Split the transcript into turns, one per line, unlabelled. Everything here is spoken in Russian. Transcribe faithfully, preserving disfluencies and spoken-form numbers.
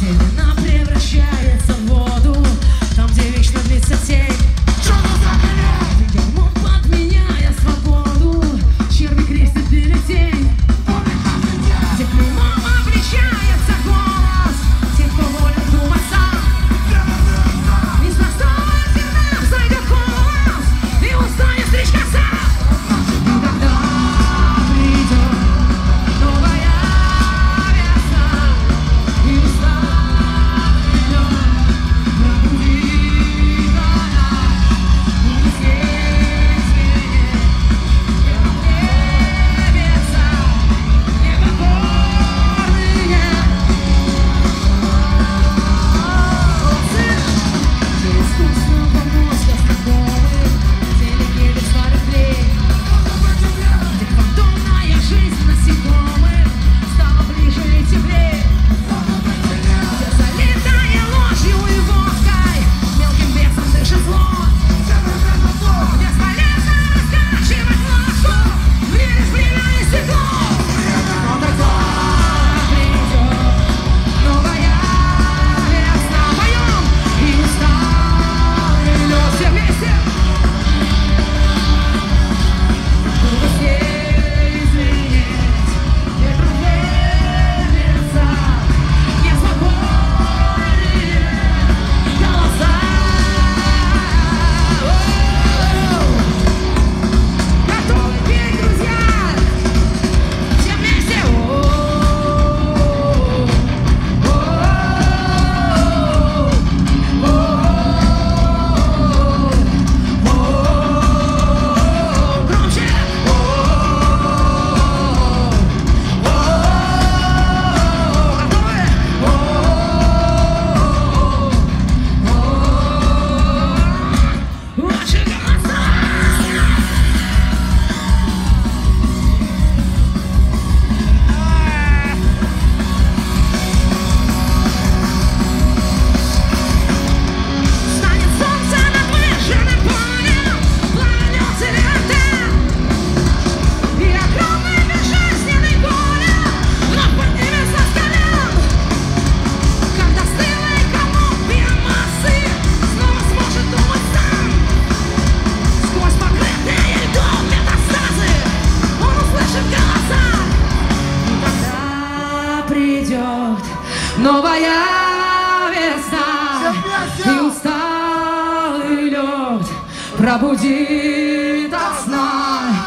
Селена превращается в воду, там, где вечно длится тень. Дерьмо подменяя свободу, черви крестит бюллетень. Где клеймом обличается голос тех, кто волен думать сам. Из простого зерна взойдет голос, и устанет стричь коса. И тогда придет новая весна, и устанет пробудит она. И здесь светит небеса, непокорные. Искусного мозга знакомых, телеки без фонарей. Где фантомная жизнь насекомых стала ближе и теплее. Где залитая ложью и водкой мелким весом дышит зло. Где бесполезно раскачивать ложку, веришь в время и стекло. Но тогда придет новая весна. Поем и усталый лед. Все вместе. Грустнее извинить, ветру верится, неспокойные голоса. Готовы петь, друзья? Все вместе. Громче! Готовы? Ваши голоса! Станет солнце над выжженным полем, плавнет силуэта, и огромный безжизненный голем вновь поднимется с колен. Когда стылый комок биомассы снова сможет думать сам, сквозь покрытые льдом метастазы он услышит голоса. И тогда придет новая весна, и усталый лед пробудит от сна.